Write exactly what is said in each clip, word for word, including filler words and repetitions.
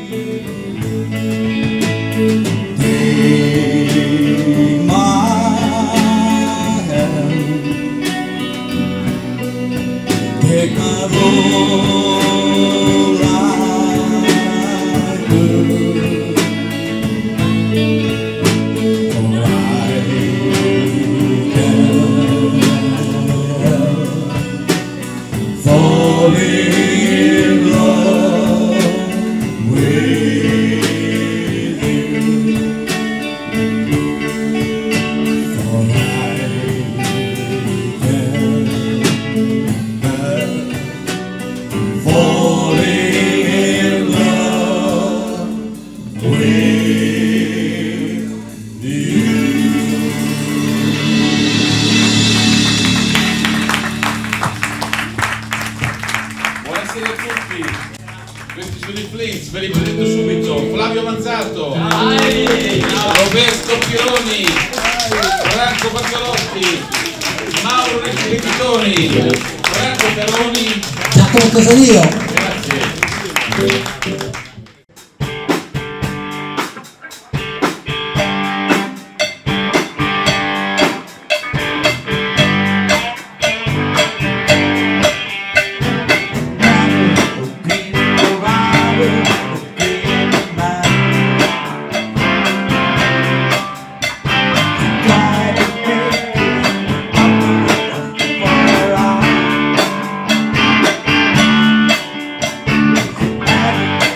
Giacomo Casalio. Grazie. Bye.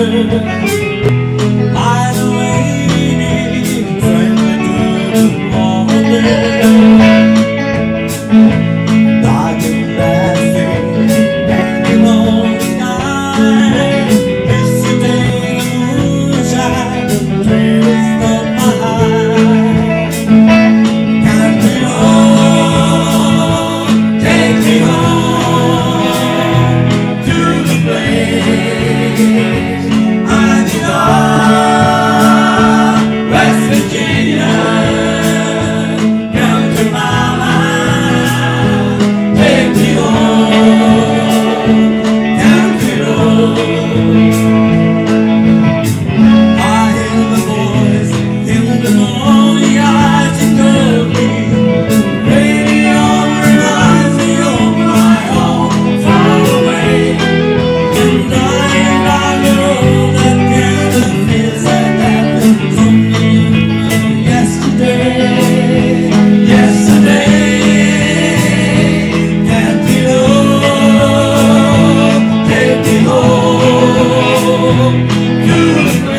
Light away, friendly to the morning. Dark and laughing, hanging on the night. Misty day, moonshine, dreams of my heart. Take me home, take me home to the place I belong. West Virginia, come to my mind. Take me home, country road. I hear the voice in the morning, I think of me. Radio reminds me of my home far away. And I, and I know that kind of feels like that from me yesterday. Yesterday, can't be low. Take me home to the